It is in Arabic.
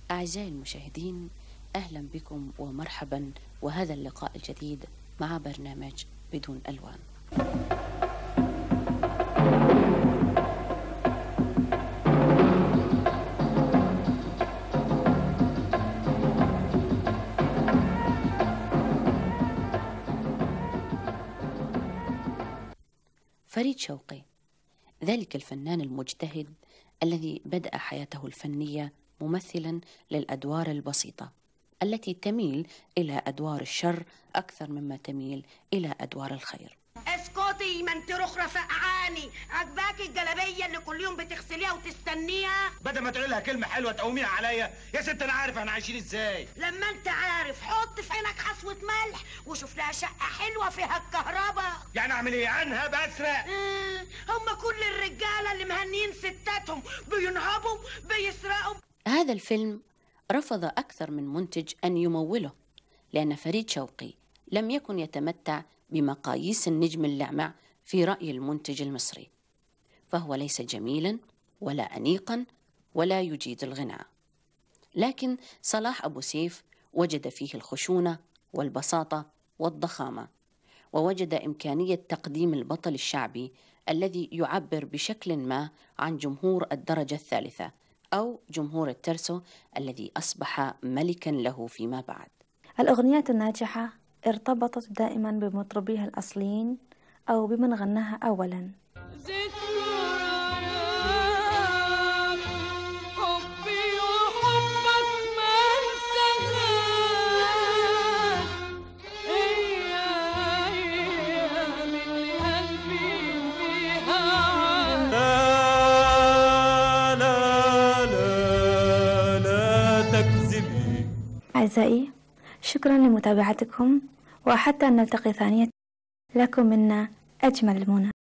أعزائي المشاهدين، أهلا بكم ومرحبا، وهذا اللقاء الجديد مع برنامج بدون ألوان. فريد شوقي، ذلك الفنان المجتهد الذي بدأ حياته الفنية ممثلا للأدوار البسيطة التي تميل إلى أدوار الشر أكثر مما تميل إلى أدوار الخير. اسكتي، ما انت رخرة فقعاني. عجباكي الجلابية اللي كل يوم بتغسليها وتستنيها؟ بدل ما تقولي لها كلمة حلوة تقوميها عليا يا ست. أنا عارف احنا عايشين ازاي. لما انت عارف حط في عينك حصوة ملح وشوف لها شقة حلوة فيها الكهرباء. يعني اعمل ايه؟ عنها بسرق؟ هم كل الرجالة اللي مهنيين ستاتهم بينهبوا بيسرقوا. هذا الفيلم رفض أكثر من منتج أن يموله، لأن فريد شوقي لم يكن يتمتع بمقاييس النجم اللامع في رأي المنتج المصري، فهو ليس جميلا ولا أنيقا ولا يجيد الغناء. لكن صلاح أبو سيف وجد فيه الخشونة والبساطة والضخامة، ووجد إمكانية تقديم البطل الشعبي الذي يعبر بشكل ما عن جمهور الدرجة الثالثة أو جمهور الترسو الذي أصبح ملكا له فيما بعد. الأغنيات الناجحة ارتبطت دائما بمطربيها الأصليين أو بمن غناها أولا. أعزائي، شكرا لمتابعتكم، وحتى أن نلتقي ثانية، لكم منا أجمل المنى.